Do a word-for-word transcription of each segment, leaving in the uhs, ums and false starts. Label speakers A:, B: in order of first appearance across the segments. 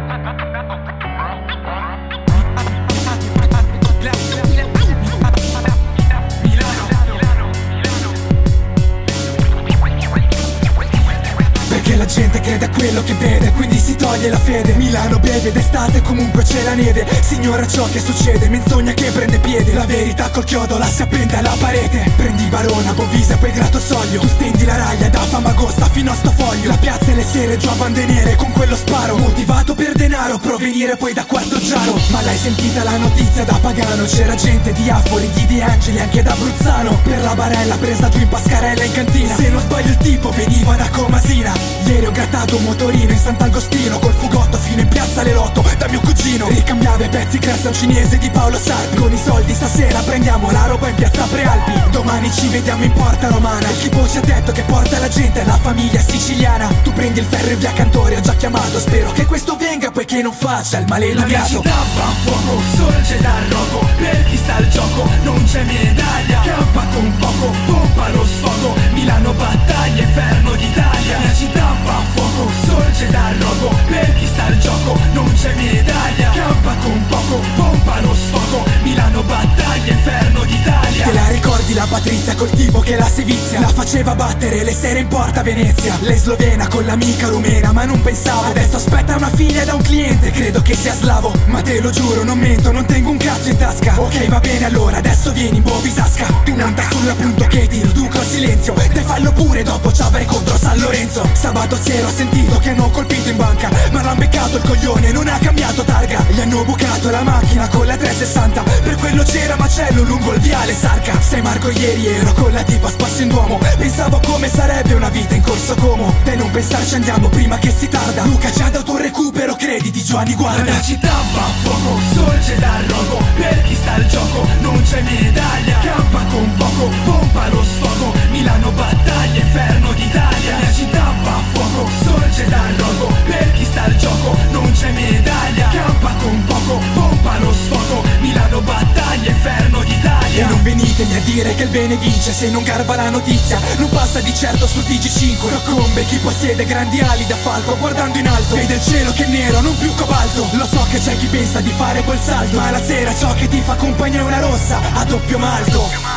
A: Perché la gente crede a quello che vede, quindi si toglie la fede. Milano beve d'estate, comunque c'è la neve. Signora, ciò che succede, menzogna che prende piede. La verità col chiodo la si appende alla parete. Prendi Barona, Bovisa, poi Gratosoglio. Tu stendi la raglia da Famagosta fino a sto foglio. La piazza e le sere, giù a bande nere con quello sparo. Motivato per denaro, provenire poi da Quarto Giaro. Ma l'hai sentita la notizia da Pagano? C'era gente di Afori, di De Angeli, anche da Bruzzano. Per la barella presa giù in Pascarella in cantina. Se non sbaglio il tipo veniva da Comasina. Ieri ho grattato un motorino in Sant'Agostino col fugotto fino in piazza Lelotto da mio cugino. Ricambiava i pezzi grazie a un cinese di Paolo Sarpi. Con i soldi stasera prendiamo la roba in piazza Prealpi. Domani ci vediamo in Porta Romana. Il tipo ci ha detto che porta la gente alla famiglia siciliana. Tu prendi il ferro e via Cantori, ho già chiamato. Spero che questo venga poiché non faccia il maleducato.
B: La mia città va a fuoco, sorge dal rogo. Per chi sta al gioco non c'è medaglia. Campa con poco, pompa lo sfogo. Milano battaglia, inferno d'Italia. La mia città va a fuoco, sorge dal rogo. Per chi sta al gioco non c'è medaglia. Campa con poco, pompa lo sfogo. Milano battaglia, inferno d'Italia.
A: Te la ricordi la Patrizia col tipo che la sevizia la faceva battere le sere in porta Venezia? Lei slovena con l'amica rumena, ma non pensavo. Adesso aspetta una figlia da un cliente, credo che sia slavo. Ma te lo giuro, non mento, non tengo un cazzo in tasca. Ok, va bene allora, adesso vieni in Bovisasca. Tu monta sull'appunto che ti riduco al silenzio. Te fallo pure, dopo ci avrei contro San Lorenzo. Sabato sera ho sentito che hanno colpito in banca, ma l'han beccato il coglione, non ha cambiato targa. Gli hanno bucato la macchina con la trecentosessanta. Per quello c'era macello lungo il viale Sarca. Sai Marco, ieri ero con la tipa a Spasso in Duomo. Pensavo come sarebbe una vita in Corso Como. Dai, non pensarci, andiamo prima che si tarda. Luca ci ha dato un recupero, crediti Giovanni, guarda.
B: La mia città va a fuoco, sorge dal rogo. Per chi sta al gioco non c'è medaglia. Campa con poco, pompa lo sfogo. Milano battaglia, inferno d'Italia. La mia città va a fuoco, sorge dal rogo. Per chi sta al gioco non c'è medaglia. Campa con poco, pompa lo sfogo. Milano battaglia, inferno d'Italia.
A: E non venitemi a dire che il bene vince se non garba la notizia. Non passa di certo sul T G cinque. Soccombe chi possiede grandi ali da falco, guardando in alto vede il cielo che è nero, non più cobalto. Lo so che c'è chi pensa di fare quel salto, ma la sera ciò che ti fa compagnia è una rossa a doppio malto.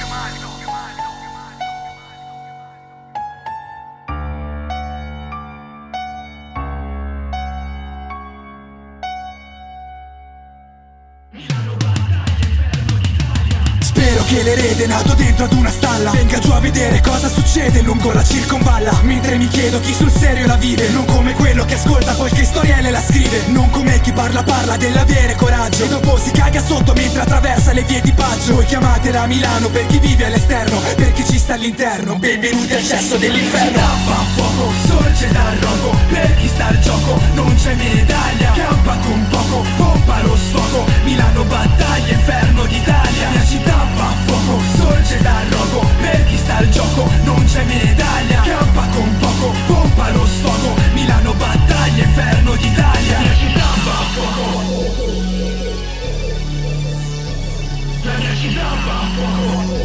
A: Spero che l'erede nato dentro ad una stalla venga giù a vedere cosa succede lungo la circonvalla. Mentre mi chiedo chi sul serio la vive, non come quello che ascolta qualche storiella e la scrive. Non come chi parla parla dell'avere coraggio e dopo si caga sotto mentre attraversa le vie di Paggio. Voi chiamatela Milano per chi vive all'esterno, per chi ci sta all'interno benvenuti al cesso dell'inferno.
B: La va a fuoco, sorge dal rogo. Per chi sta al gioco non c'è medaglia. Campa con poco, pompa lo sfogo. Milano battaglia, inferno d'Italia. La mia città va a fuoco, sorge dal rogo. Per chi sta al gioco non c'è medaglia. Campa con poco, pompa lo sfogo. Milano battaglia, inferno d'Italia. La mia città va a fuoco. La mia città va a fuoco.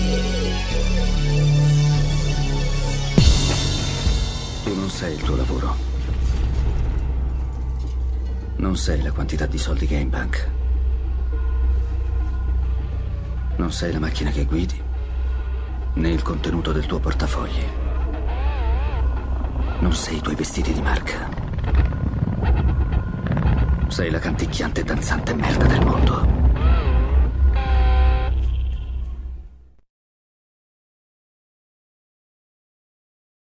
C: Tu non sei il tuo lavoro. Non sei la quantità di soldi che hai in banca. Non sei la macchina che guidi, né il contenuto del tuo portafogli. Non sei i tuoi vestiti di marca. Sei la canticchiante e danzante merda del mondo.